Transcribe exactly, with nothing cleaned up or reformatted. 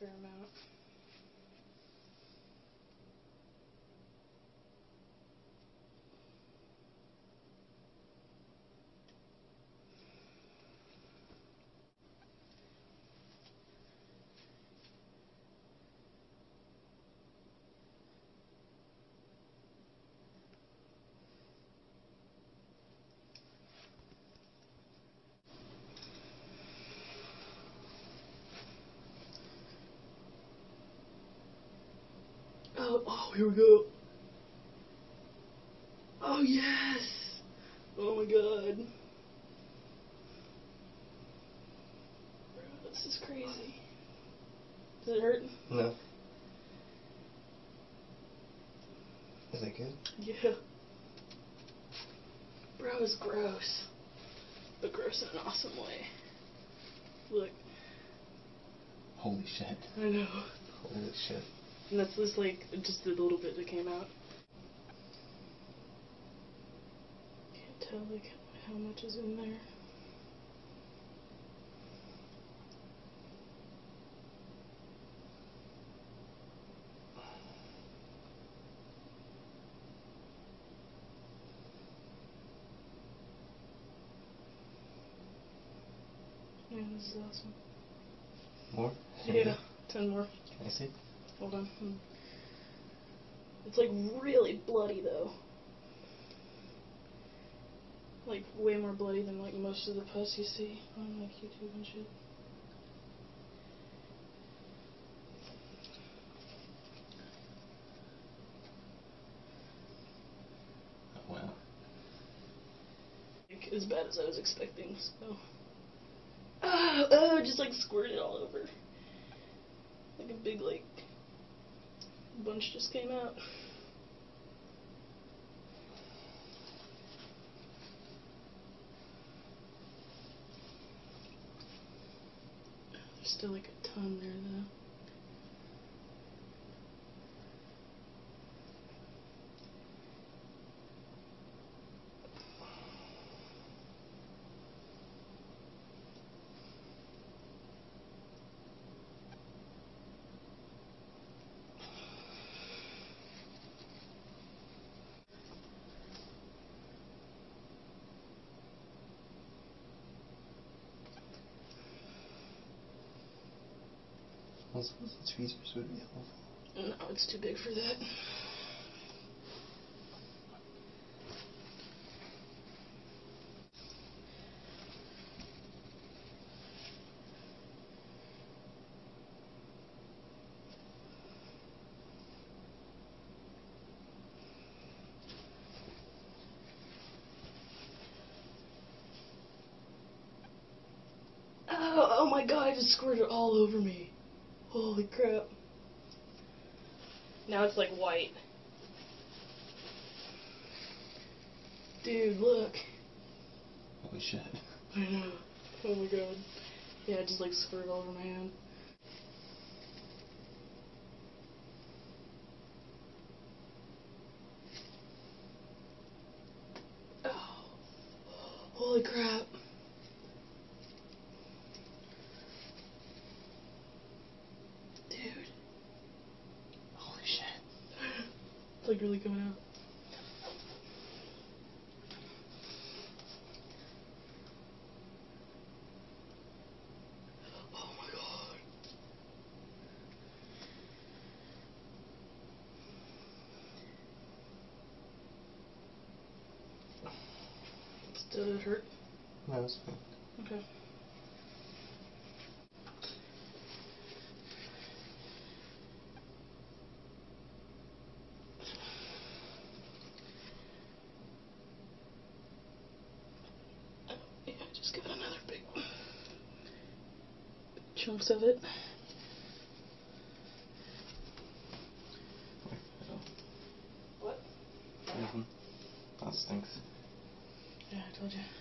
fair amount. Oh, oh, here we go. Oh, yes! Oh my god. Bro, this is crazy. Does it hurt? No. Is that good? Yeah. Bro, it's gross. But gross in an awesome way. Look. Holy shit. I know. Holy shit. And that's just like, just the little bit that came out. Can't tell like how much is in there. Yeah, this is awesome. More? Yeah, ten more. Can I see? Hold on. It's like really bloody though. Like way more bloody than like most of the pus you see on like YouTube and shit. Oh, wow. Like, as bad as I was expecting, so. Oh, oh, it just like squirted all over. Like a big like bunch just came out. There's still like a ton there though. Also, the tweezers would be helpful. No, it's too big for that. Oh, oh my god, I just squirted all over me. Holy crap. Now it's like white. Dude, look. Holy shit. I know. Oh my god. Yeah, it just like squirted all over my hand. Oh. Holy crap. Dude. Holy shit. It's like really coming out. Oh my god. Still did it hurt? No, it's fine. Okay. Yeah, I just got another big one. Chunks of it. What? Mm-hmm. That stinks. Yeah, I told you.